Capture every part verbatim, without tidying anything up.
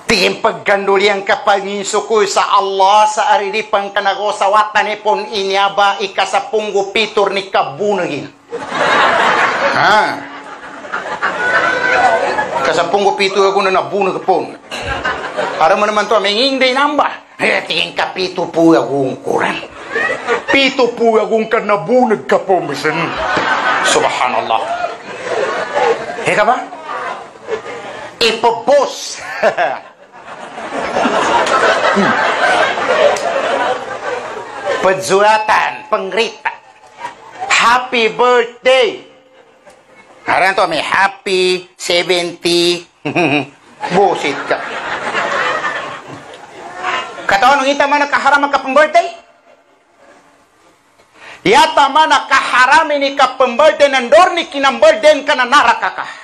Tingin pagganduli ang kapanginsukoy sa Allah sa ariripang kanagosawatan ipon inyaba ikasapunggo pitur ni kabunagin. Ha? Kasapunggo pitur ako na nabunag pon. Para mo naman to, may hindi namba. Eh, tingin ka pito po akong kuran. Pito po akong kanabunag ka po, misan. Subhanallah. Eh ka ba? Ipobos. Hmm. Pagsuatan, pangrita. Happy birthday. Harang to, may happy seventy. Bullshit ka. Katawan nung ita man nakaharam ka pang birthday? Yata man nakaharami ni ka pang birthday nandor ni kinang birthday ka na naraka ka.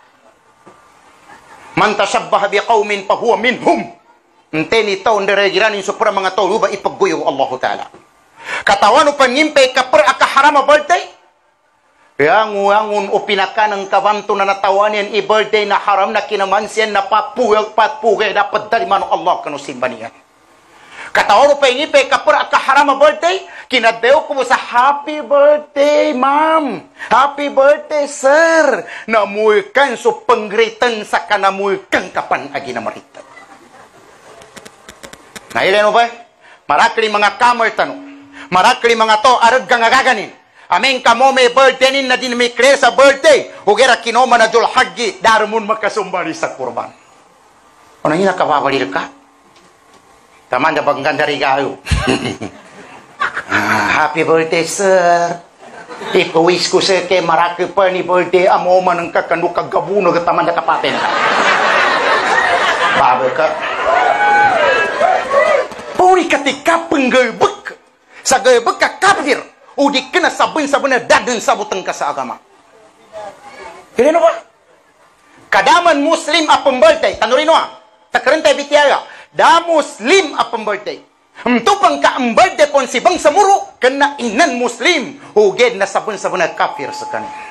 Man tasabbaha biqaumin fahuwa minhum. Ente ni taon deregiran yung supra mga tao ba ipagguyo Allah Ta'ala. Katawan o pangimpay ka per akaharama birthday? Yang-yangun o pinaka ng kabanto na natawan yan i-birthday na haram na kinamansiyan na papugay patpugay dapat dari manong Allah kanusimba niya. Katawan o pangimpay ka per akaharama birthday? Kinadeo ko mo sa happy birthday ma'am. Happy birthday sir. Namuykan so panggritan sa kanamuykan kapan agi na maritan. Nailan mo ba? Marakli mga kamer tanong. Marakli mga to, arag kang agaganin. Aming kamo may birthday nin na din may clear sa birthday. Ugera kinoma na dul hagi, darmun makasumbari sa kurban. O nang nakababalil ka? Taman na banggan dari gayo. Ah, happy birthday, sir. Ipawis ko sa kay marakli pa ni birthday. Amo man ang kakanu kagabuno at taman na kapaten ka. Bago ka. Puri ketika penggebek sa gebek ka kafir udi kena sabun sabun daden sabuteng ka sa agama. Kini no ba? Kadaman muslim a pembertay tanurino a takrentay bitiaya da muslim a pembertay. Mtupang ka amberde pon si bang samuro kena inan muslim uged na sabun sabun kafir sa kan.